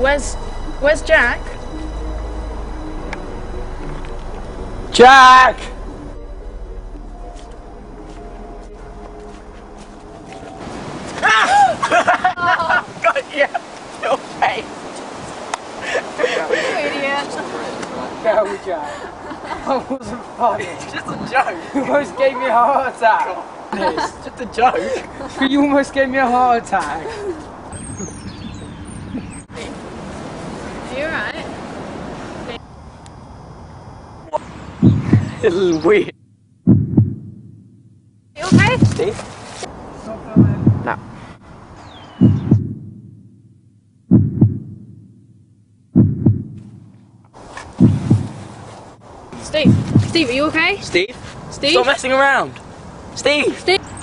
Where's Jack? Jack! God, yeah, your face. You idiot. Go, Jack. That wasn't funny. It's just a joke. You almost gave me a heart attack. It's just a joke. But you almost gave me a heart attack. Are you alright? This is weird. You okay? Steve? No. Steve, are you okay? Steve? Steve? Stop messing around. Steve! Steve?